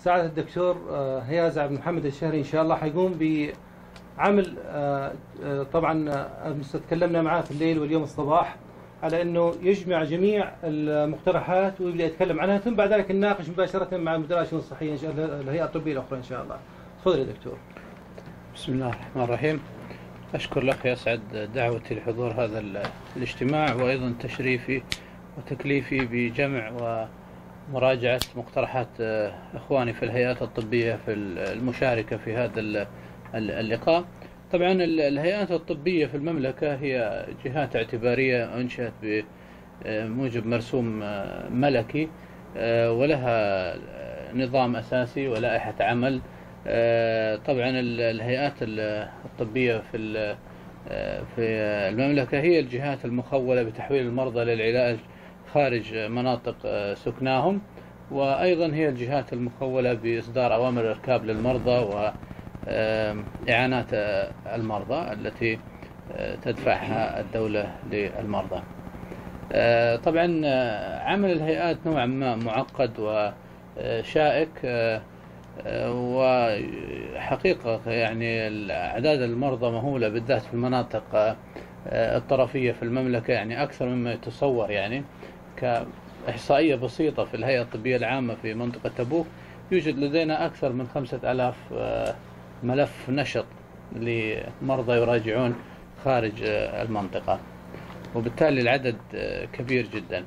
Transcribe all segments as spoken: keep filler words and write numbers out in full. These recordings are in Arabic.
سعادة الدكتور هياز عبد محمد الشهري إن شاء الله حيقوم بعمل طبعا تكلمنا معاه في الليل واليوم الصباح على أنه يجمع جميع المقترحات ويبدأ يتكلم عنها، ثم بعد ذلك نناقش مباشرة مع مدراء الشؤون الصحية إن شاء الله الهيئة الطبية الأخرى إن شاء الله. تفضل يا دكتور. بسم الله الرحمن الرحيم. أشكر لك يسعد دعوتي لحضور هذا الاجتماع، وأيضا تشريفي وتكليفي بجمع ومراجعة مقترحات إخواني في الهيئات الطبية في المشاركة في هذا اللقاء. طبعا الهيئات الطبية في المملكة هي جهات اعتبارية أنشأت بموجب مرسوم ملكي، ولها نظام أساسي ولائحة عمل. طبعا الهيئات الطبية في في المملكة هي الجهات المخولة بتحويل المرضى للعلاج خارج مناطق سكناهم، وأيضا هي الجهات المخولة بإصدار أوامر الإركاب للمرضى وإعانات المرضى التي تدفعها الدولة للمرضى. طبعا عمل الهيئات نوعا ما معقد وشائك، وحقيقة يعني أعداد المرضى مهولة بالذات في المناطق الطرفية في المملكة، يعني أكثر مما يتصور. يعني كإحصائية بسيطة في الهيئة الطبية العامة في منطقة تبوك يوجد لدينا أكثر من خمسة آلاف ملف نشط لمرضى يراجعون خارج المنطقة، وبالتالي العدد كبير جدا.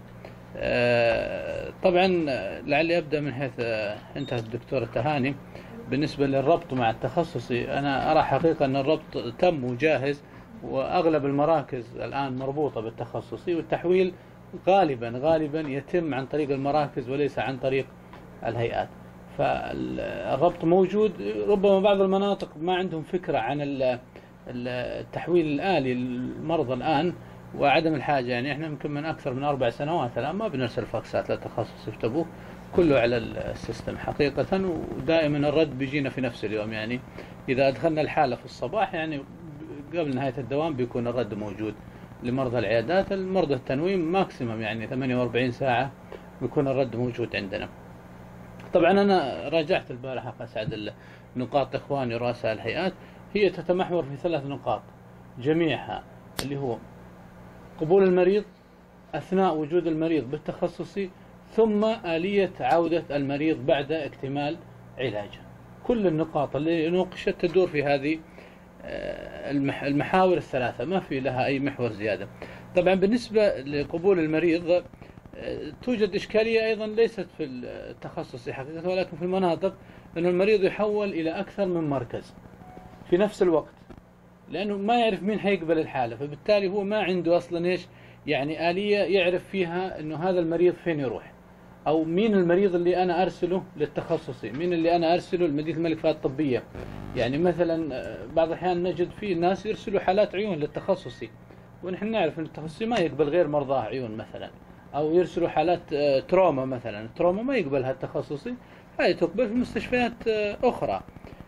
طبعا لعلي أبدأ من حيث انتهت الدكتورة تهاني. بالنسبة للربط مع التخصصي، أنا أرى حقيقة أن الربط تم وجاهز، وأغلب المراكز الآن مربوطة بالتخصصي، والتحويل غالبا غالبا يتم عن طريق المراكز وليس عن طريق الهيئات. فالربط موجود. ربما بعض المناطق ما عندهم فكرة عن التحويل الآلي للمرضى الآن وعدم الحاجة. يعني احنا يمكن من أكثر من أربع سنوات الآن ما بنرسل فاكسات للتخصص في تبوك، كله على السيستم حقيقة، ودائما الرد بيجينا في نفس اليوم. يعني إذا أدخلنا الحالة في الصباح يعني قبل نهاية الدوام بيكون الرد موجود لمرضى العيادات. المرضى التنويم ماكسيمم يعني ثمانية وأربعين ساعة بيكون الرد موجود عندنا. طبعا أنا راجعت البارحة أسعد نقاط إخواني رؤساء الهيئات، هي تتمحور في ثلاث نقاط جميعها، اللي هو قبول المريض أثناء وجود المريض بالتخصصي، ثم آلية عودة المريض بعد اكتمال علاجه. كل النقاط اللي نوقشت تدور في هذه المحاور الثلاثة، ما في لها أي محور زيادة. طبعا بالنسبة لقبول المريض توجد إشكالية أيضا ليست في التخصصي حقيقة، ولكن في المناطق، أن المريض يحول إلى أكثر من مركز في نفس الوقت، لأنه ما يعرف مين حيقبل الحالة، فبالتالي هو ما عنده أصلا إيش يعني آلية يعرف فيها أنه هذا المريض فين يروح، أو مين المريض اللي أنا أرسله للتخصصي، مين اللي أنا أرسله لمدينة الملك فهد الطبية. يعني مثلا بعض الأحيان نجد فيه ناس يرسلوا حالات عيون للتخصصي، ونحن نعرف أن التخصصي ما يقبل غير مرضى عيون مثلا، أو يرسلوا حالات تروما مثلا، التروما ما يقبلها التخصصي، هذه تقبل في مستشفيات أخرى.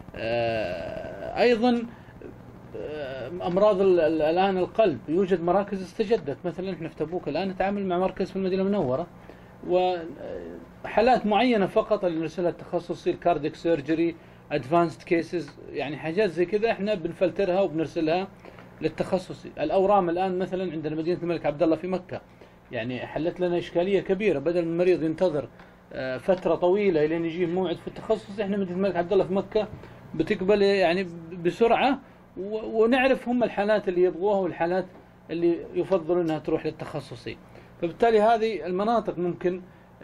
أيضا أمراض الآن القلب، يوجد مراكز استجدت. مثلا احنا في تبوك الآن نتعامل مع مركز في المدينة المنورة، وحالات معينة فقط اللي نرسلها التخصصي، الكارديك سيرجري، ادفانسد كيسز، يعني حاجات زي كذا احنا بنفلترها وبنرسلها للتخصصي. الأورام الآن مثلا عندنا مدينة الملك عبد الله في مكة، يعني حلت لنا إشكالية كبيرة. بدل ما المريض ينتظر فترة طويلة إلى أن يجيه موعد في التخصص، احنا مدينة الملك عبد الله في مكة بتقبل يعني بسرعة، ونعرف هم الحالات اللي يبغوها والحالات اللي يفضلوا انها تروح للتخصصي. فبالتالي هذه المناطق ممكن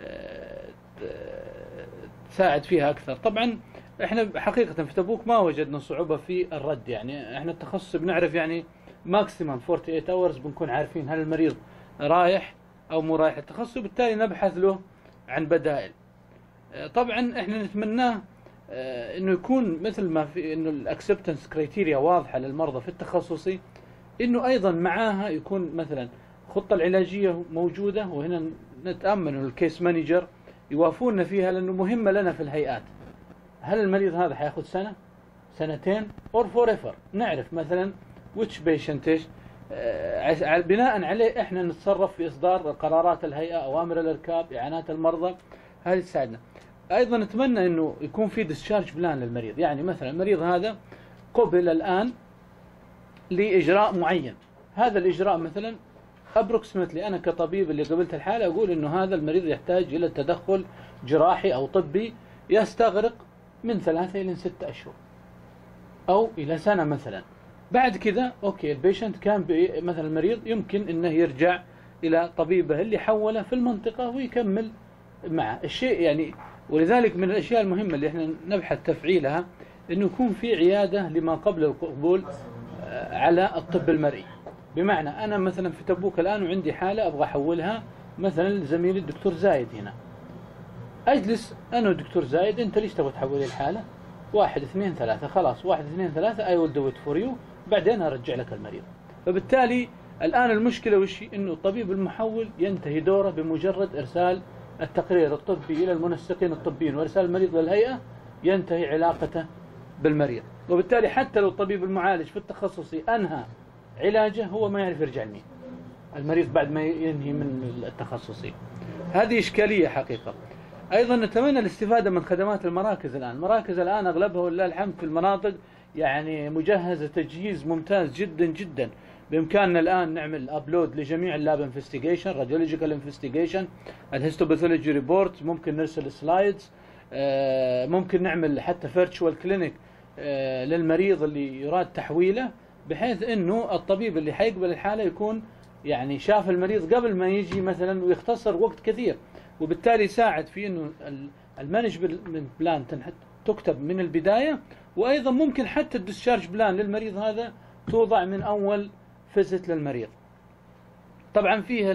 تساعد فيها اكثر. طبعا احنا حقيقة في تبوك ما وجدنا صعوبة في الرد، يعني احنا التخصص بنعرف يعني ماكسيمم ثمانية وأربعين اورز بنكون عارفين هل المريض رايح او مو رايح التخصص، وبالتالي نبحث له عن بدائل. طبعا احنا نتمناه انه يكون مثل ما في انه الاكسبتنس كرايتيريا واضحه للمرضى في التخصصي، انه ايضا معاها يكون مثلا الخطه العلاجيه موجوده، وهنا نتامل انه الكيس مانجر يوافونا فيها، لانه مهمه لنا في الهيئات. هل المريض هذا حياخذ سنه سنتين اور فور ايفر، نعرف مثلا which patient ايش بناء عليه احنا نتصرف في اصدار قرارات الهيئه، اوامر الاركاب، اعانات المرضى، هذه تساعدنا. ايضا نتمنى انه يكون في ديسشارج بلان للمريض، يعني مثلا المريض هذا قبل الان لاجراء معين، هذا الاجراء مثلا ابروكسيمتلي انا كطبيب اللي قبلت الحاله اقول انه هذا المريض يحتاج الى تدخل جراحي او طبي يستغرق من ثلاثة الى ستة اشهر او الى سنه مثلا. بعد كذا اوكي البيشنت كان مثلا المريض يمكن انه يرجع الى طبيبه اللي حوله في المنطقه ويكمل معه الشيء يعني. ولذلك من الاشياء المهمه اللي احنا نبحث تفعيلها انه يكون في عياده لما قبل القبول على الطب المرئي. بمعنى انا مثلا في تبوك الان وعندي حاله ابغى احولها مثلا لزميلي الدكتور زايد هنا، اجلس انا والدكتور زايد، انت ليش تبغى تحولي الحاله؟ واحد اثنين ثلاثه، خلاص واحد اثنين ثلاثه اي ويل دو ات فور يو، بعدين ارجع لك المريض. فبالتالي الان المشكله وش هي؟ انه الطبيب المحول ينتهي دوره بمجرد ارسال التقرير الطبي الى المنسقين الطبيين وارسال المريض للهيئه، ينتهي علاقته بالمريض. وبالتالي حتى لو الطبيب المعالج في التخصصي انهى علاجه هو ما يعرف يرجع لمين المريض بعد ما ينهي من التخصصي. هذه اشكاليه حقيقه. ايضا نتمنى الاستفاده من خدمات المراكز الان، المراكز الان اغلبها ولله الحمد في المناطق يعني مجهزه تجهيز ممتاز جدا جدا. بامكاننا الان نعمل ابلود لجميع اللاب انفستيجيشن، راديولوجيكال انفستيجيشن، الهيستوباثولوجي ريبورت، ممكن نرسل سلايدز، ممكن نعمل حتى فيرتشوال كلينيك للمريض اللي يراد تحويله، بحيث انه الطبيب اللي حيقبل الحاله يكون يعني شاف المريض قبل ما يجي مثلا ويختصر وقت كثير، وبالتالي يساعد في انه المانجمنت بلان تكتب من البدايه. وايضا ممكن حتى الديسشارج بلان للمريض هذا توضع من اول فيزت للمريض. طبعا فيه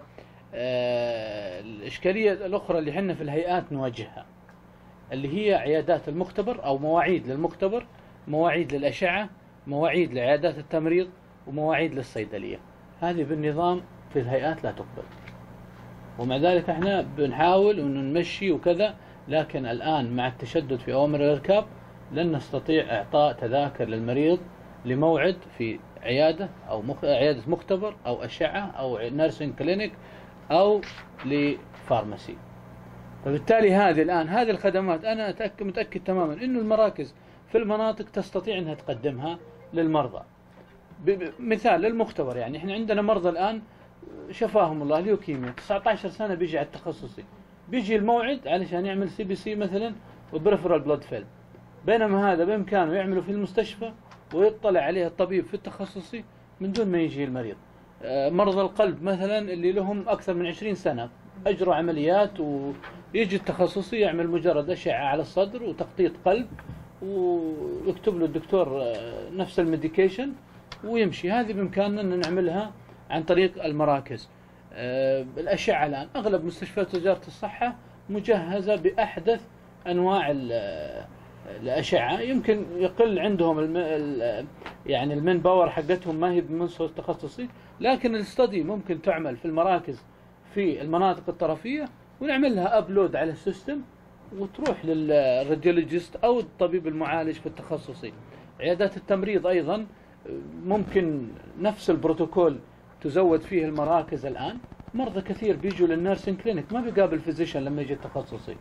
الاشكاليه الاخرى اللي احنا في الهيئات نواجهها، اللي هي عيادات المختبر او مواعيد للمختبر، مواعيد للاشعه، مواعيد لعيادات التمريض، ومواعيد للصيدليه. هذه بالنظام في الهيئات لا تقبل، ومع ذلك احنا بنحاول انه نمشي وكذا، لكن الان مع التشدد في اوامر الاركاب لن نستطيع اعطاء تذاكر للمريض لموعد في عياده او مخ... عياده مختبر او اشعه او نيرسينج كلينيك او لفارماسي. فبالتالي هذه الان هذه الخدمات انا أتأكد متاكد تماما انه المراكز في المناطق تستطيع انها تقدمها للمرضى. مثال للمختبر، يعني احنا عندنا مرضى الان شفاهم الله ليوكيميا تسعة عشر سنه بيجي على التخصصي، بيجي الموعد علشان يعمل سي بي سي مثلا وبريفرال بلاد فيلم، بينما هذا بامكانه يعمله في المستشفى ويطلع عليه الطبيب في التخصصي من دون ما يجي المريض. مرضى القلب مثلا اللي لهم اكثر من عشرين سنه اجروا عمليات ويجي التخصصي يعمل مجرد اشعه على الصدر وتخطيط قلب ويكتب له الدكتور نفس الميديكيشن ويمشي. هذه بامكاننا ان نعملها عن طريق المراكز. الاشعه الان اغلب مستشفيات وزاره الصحه مجهزه باحدث انواع الاشعه، يمكن يقل عندهم الم... يعني المن باور حقتهم ما هي بمنصه التخصصي، لكن الاستدي ممكن تعمل في المراكز في المناطق الطرفيه ونعمل لها ابلود على السيستم وتروح للراديولوجيست او الطبيب المعالج في التخصصي. عيادات التمريض ايضا ممكن نفس البروتوكول تزود فيه المراكز. الان مرضى كثير بيجوا للنيرسينج كلينيك ما بيقابل فيزيشن لما يجي التخصصي،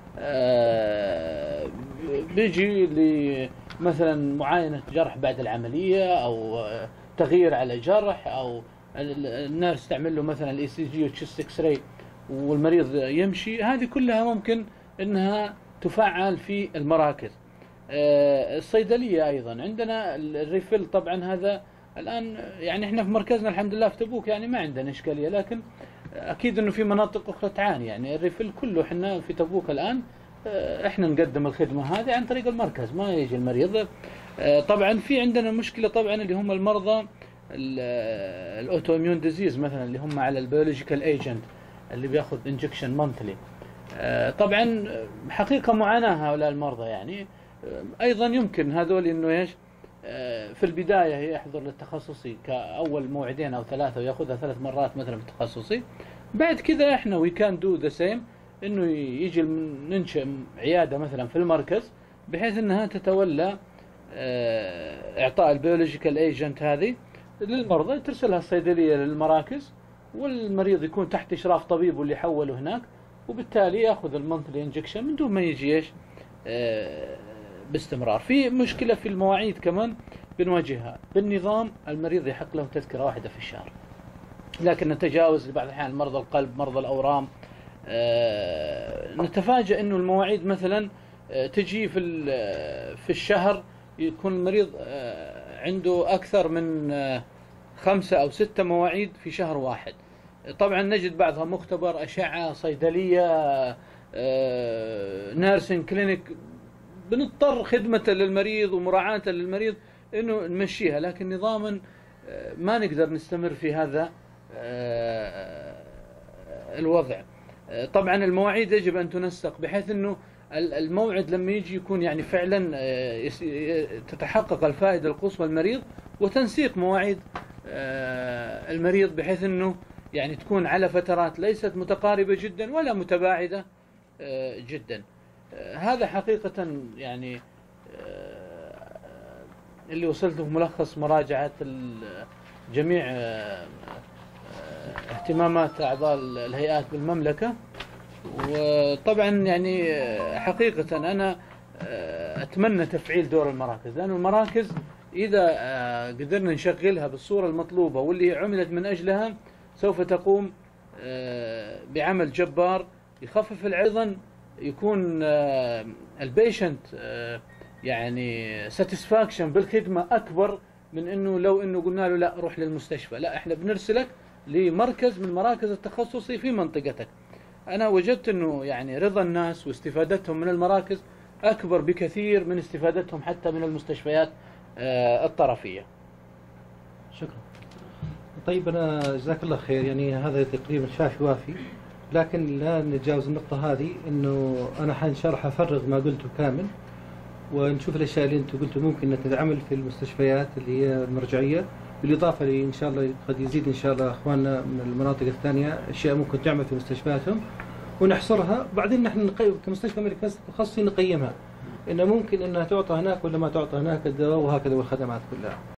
آه بيجي مثلا معاينه جرح بعد العمليه او تغيير على جرح، او النيرس تعمل له مثلا الاي سي جي والتشست اكس راي والمريض يمشي. هذه كلها ممكن انها تفعل في المراكز. آه الصيدليه ايضا عندنا الريفيل، طبعا هذا الان يعني احنا في مركزنا الحمد لله في تبوك يعني ما عندنا اشكاليه، لكن اكيد انه في مناطق اخرى تعاني. يعني الريفيل كله احنا في تبوك الان احنا نقدم الخدمه هذه عن طريق المركز، ما يجي المريض. طبعا في عندنا مشكله طبعا اللي هم المرضى الاوتو اميون ديزيز مثلا اللي هم على البيولوجيكال ايجنت اللي بياخذ انجكشن مونثلي. طبعا حقيقه معاناه هؤلاء المرضى. يعني ايضا يمكن هذول انه ايش في البدايه يحضر للتخصصي كاول موعدين او ثلاثه وياخذها ثلاث مرات مثلا في التخصصي، بعد كذا احنا وي كان دو ذا سيم انه يجي ننشئ عياده مثلا في المركز بحيث انها تتولى اعطاء البيولوجيكال ايجنت هذه للمرضى، ترسلها الصيدليه للمراكز والمريض يكون تحت اشراف طبيب واللي حوله هناك، وبالتالي ياخذ المونثلي انجكشن من دون ما يجي ايش آه، باستمرار. في مشكله في المواعيد كمان بنواجهها. بالنظام المريض يحق له تذكره واحده في الشهر، لكن نتجاوز لبعض الاحيان مرضى القلب، مرضى الاورام، آه، نتفاجأ انه المواعيد مثلا آه، تجي في في الشهر يكون المريض آه، عنده اكثر من آه، خمسة او ستة مواعيد في شهر واحد. طبعا نجد بعضها مختبر، اشعه، صيدليه، آه، نيرسين كلينيك. بنضطر خدمة للمريض ومراعاة للمريض انه نمشيها، لكن نظاما آه، ما نقدر نستمر في هذا آه، الوضع. آه، طبعا المواعيد يجب ان تنسق بحيث انه الموعد لما يجي يكون يعني فعلا آه، يس- ي- تتحقق الفائدة القصوى للمريض، وتنسيق مواعيد آه، المريض بحيث انه يعني تكون على فترات ليست متقاربة جدا ولا متباعدة آه، جدا. آه، هذا حقيقة يعني آه، اللي وصلته في ملخص مراجعة ال- جميع آه، آه، اهتمامات أعضاء الهيئات بالمملكة. وطبعا يعني آه، حقيقة أنا آه، أتمنى تفعيل دور المراكز، لأن المراكز إذا آه، قدرنا نشغلها بالصورة المطلوبة واللي عملت من أجلها سوف تقوم آه، بعمل جبار يخفف العظن، يكون البيشنت يعني ساتسفاكشن بالخدمة أكبر من أنه لو أنه قلنا له لا روح للمستشفى. لا، إحنا بنرسلك لمركز من المراكز التخصصي في منطقتك. أنا وجدت أنه يعني رضا الناس واستفادتهم من المراكز أكبر بكثير من استفادتهم حتى من المستشفيات آه، الطرفية. شكرا. طيب أنا جزاك الله خير، يعني هذا تقريبا شافي وافي، لكن لا نتجاوز النقطة هذه، إنه أنا إن شاء الله حفرغ ما قلته كامل، ونشوف الأشياء اللي أنتم قلتوا ممكن أنها تتعمل في المستشفيات اللي هي المرجعية، بالإضافة لي إن شاء الله قد يزيد إن شاء الله إخواننا من المناطق الثانية أشياء ممكن تعمل في مستشفياتهم ونحصرها، وبعدين نحن نقيم كمستشفى مركز تخصصي نقيمها، إنه ممكن أنها تعطى هناك ولا ما تعطى هناك الدواء وهكذا والخدمات كلها.